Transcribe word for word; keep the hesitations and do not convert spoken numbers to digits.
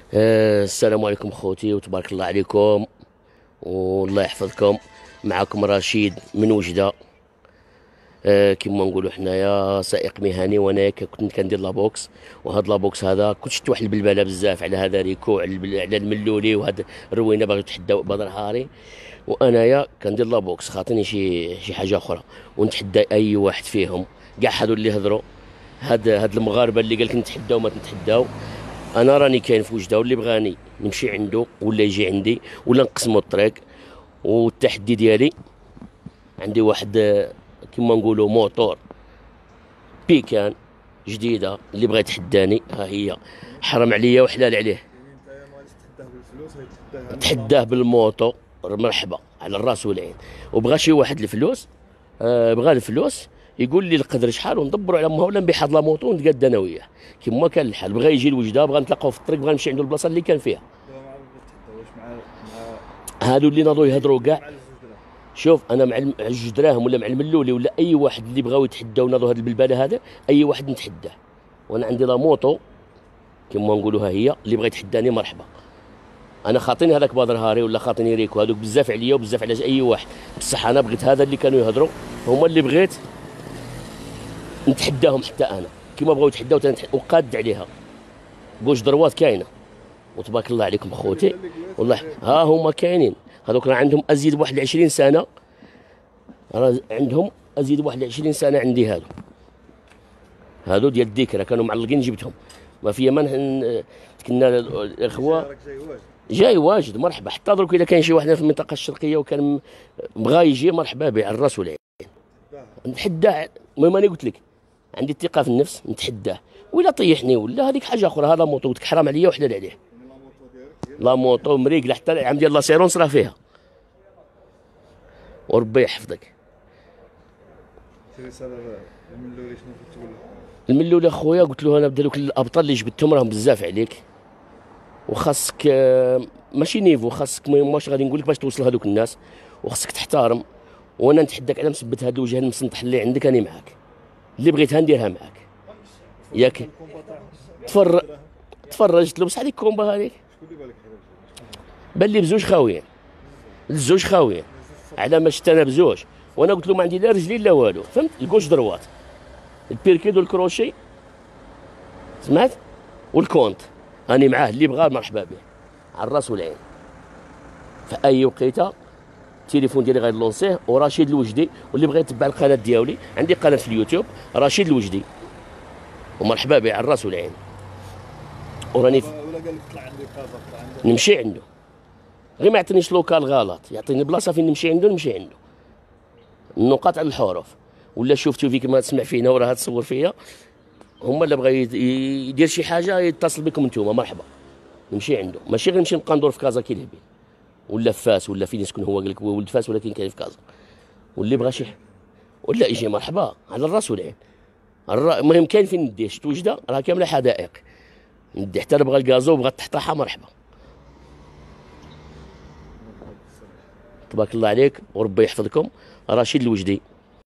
آه، السلام عليكم خوتي وتبارك الله عليكم والله يحفظكم. معكم رشيد من وجدة. آه، كما نقولوا حنايا سائق مهني، وانا ك- كنت كندير لابوكس. وهاد لابوكس هذا كنت شفت واحد البلبله بزاف على هذا ريكو، على البل- على الملولي، وهاد الروينه باغي تحداو بدر هاري. وانايا كندير لابوكس خاطيني شي شي حاجه اخرى، ونتحدى اي واحد فيهم. كاع هادو اللي هضروا، هاد هاد المغاربه اللي قال لك نتحداو ما نتحداو، انا راني كاين في وجده، واللي بغاني نمشي عنده ولا يجي عندي ولا نقسموا الطريق. والتحدي ديالي عندي واحد آه، كما نقولوا موتور بيكان جديده، اللي بغى يتحداني ها هي، حرام عليا وحلال عليه. يعني انت ما غاديش تحداه بالفلوس، غتحداه نتحداه بالموطو، مرحبا على الراس والعين. وبغى شي واحد الفلوس، آه بغى الفلوس يقول لي القدر شحال، وندبروا على امها ولا نبيع هاد لا موطو ونتقاد انا وياه. كما كان الحال، بغى يجي لوجده، بغى نتلاقاو في الطريق، بغى نمشي عنده البلاصه اللي كان فيها. دابا مع من تحدى واش مع مع هادو اللي ناضوا يهضروا كاع. مع الزوج دراهم. شوف انا مع الم- جوج دراهم ولا مع الملولي ولا اي واحد اللي بغاو يتحداو ناضوا هاد البلبله هذا، اي واحد نتحداه. وانا عندي لا موطو كما نقولوا ها هي، اللي بغى يتحداني مرحبا. انا خاطيني هذاك بدر هاري ولا خاطيني ريكو، هذوك بزاف عليا وبزاف على اي واحد. بصح انا بغيت هذا اللي كانوا يهضروا، هما اللي بغيت نتحداهم حتى انا. كما بغاو يتحداو تنتح- وقاد عليها. كوش دروات كاينه، وتبارك الله عليكم خوتي. والله ها هما كاينين، هذوك راه عندهم ازيد بواحد عشرين سنه، راه عندهم ازيد بواحد عشرين سنه عندي. هادو هادو ديال الذكرى كانوا معلقين، جبتهم ما فيا ما نحن- كنا الاخوه. راك جاي واجد. جاي واجد مرحبا، حتى درك اذا كاين شي واحد في المنطقه الشرقيه وكان م- بغا يجي مرحبا به على الراس والعين. نتحداه، المهم انا قلت لك عندي الثقه في النفس، نتحداه. ولا طيحني ولا هذيك حاجه اخرى، هذا موطو حرام عليا وحلال عليه. يعني لا موطو ديالك ديال لا موطو مريقله، حتى العام ديال لاسيرونس راه فيها. وربي يحفظك. شي رساله للملولي شنو كنت تقول له؟ الملول اخويا قلت له انا بدا دوك الابطال اللي جبتهم راهم بزاف عليك، وخاصك آه، ماشي نيفو، خاصك ما ماش غادي نقول لك باش توصل هذوك الناس، وخاصك تحترم. وانا نتحداك على مثبت هذا الوجه المسنطح اللي عندك، انا معاك. اللي بغيتها نديرها معاك، ياك الكومبا تاعك تفرج. تفرجت له بصح هذيك الكومبا هذيك شكون اللي بالك حدا بان لي بزوج خاويين، الزوج خاويين على ما شفت انا بزوج. وانا قلت له ما عندي لا رجلين لا والو، فهمت؟ الكوش دروات، البيركيد والكروشي، سمعت؟ والكونت، راني معاه. اللي بغاه مرحبا به على الراس والعين. في اي وقيته التليفون ديالي غادي لونسيه، ورشيد الوجدي. واللي بغى يتبع القناه ديالي، عندي قناه في اليوتيوب رشيد الوجدي، ومرحبا به على الراس والعين. وراني ولا ولا قال لك طلع عندي كازا، طلع عندي نمشي عنده، غير ما يعطينيش لوكال غلط، يعطيني بلاصه فين نمشي عنده، نمشي عنده. النقاط على الحروف. ولا شفتو فيك ما تسمع فينا وراه تصور فيا، هما اللي بغى يد- يدير شي حاجه يتصل بكم نتوما مرحبا. نمشي عنده، ماشي غير نمشي نبقى ندور في كازا كي الهبل، ولا في فاس، ولا فين يسكن هو، قال لك هو ولد فاس ولكن كاين في كازا. واللي بغى شي ولا يجي مرحبا على الراس والعين. الر- المهم كاين فين نديه، شت وجده راه كامله حدائق، ندي حتى اللي بغى الكازو وبغى التحطاحه مرحبا. تبارك الله عليك وربي يحفظكم. رشيد الوجدي.